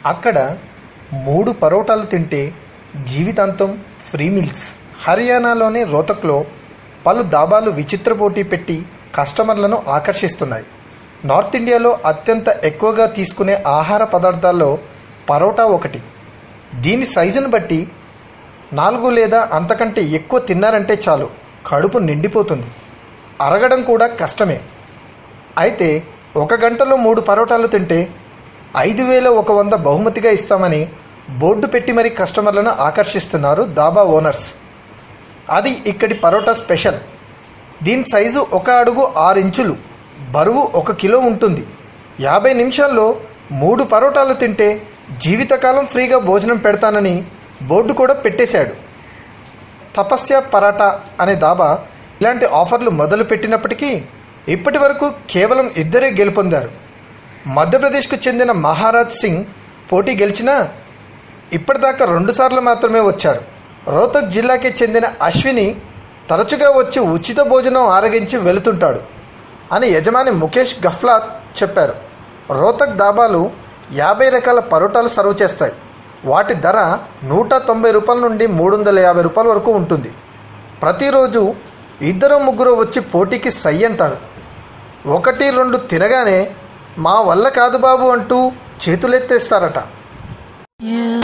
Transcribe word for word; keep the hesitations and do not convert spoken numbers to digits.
అక్కడ మూడు పరోటాలు తింటే జీవితాంతం ఫ్రీ మీల్స్. హర్యానాలోని రోహ్తక్లో పలు దాబాలు విచిత్ర పోటీ పెట్టి కస్టమర్లను ఆకర్షిస్తున్నాయి. నార్త్ ఇండియాలో అత్యంత ఎక్కువగా తీసుకునే ఆహార పదార్థాల్లో పరోటా ఒకటి. దీని సైజును బట్టి నాలుగు లేదా అంతకంటే ఎక్కువ తిన్నారంటే చాలు, కడుపు నిండిపోతుంది. అరగడం కూడా కష్టమే. అయితే ఒక గంటలో మూడు పరోటాలు తింటే ఐదు వేల ఒక వంద బహుమతిగా ఇస్తామని బోర్డు పెట్టి మరీ కస్టమర్లను ఆకర్షిస్తున్నారు దాబా ఓనర్స్. అది ఇక్కడి పరోటా స్పెషల్. దీని సైజు ఒక అడుగు ఆరు ఇంచులు, బరువు ఒక కిలో ఉంటుంది. యాభై నిమిషాల్లో మూడు పరోటాలు తింటే జీవితకాలం ఫ్రీగా భోజనం పెడతానని బోర్డు కూడా పెట్టేశాడు. తపస్య పరాటా అనే దాబా ఇలాంటి ఆఫర్లు మొదలు పెట్టినప్పటికీ ఇప్పటి వరకు కేవలం ఇద్దరే గెలుపొందారు. మధ్యప్రదేశ్కు చెందిన మహారాజ్ సింగ్ పోటీ గెలిచినా ఇప్పటిదాకా రెండుసార్లు మాత్రమే వచ్చారు. రోహ్తక్ జిల్లాకి చెందిన అశ్విని తరచుగా వచ్చి ఉచిత భోజనం ఆరగించి వెళుతుంటాడు అని యజమాని ముఖేష్ గఫ్లాత్ చెప్పారు. రోహ్తక్ దాబాలు యాభై రకాల పరోటాలు సర్వ్ చేస్తాయి. వాటి ధర నూట తొంభై రూపాయల నుండి మూడు వందల యాభై రూపాయల వరకు ఉంటుంది. ప్రతిరోజు ఇద్దరు ముగ్గురు వచ్చి పోటీకి సై అంటారు. ఒకటి రెండు తినగానే మా వల్ల కాదు బాబు అంటూ చేతులెత్తేస్తారట.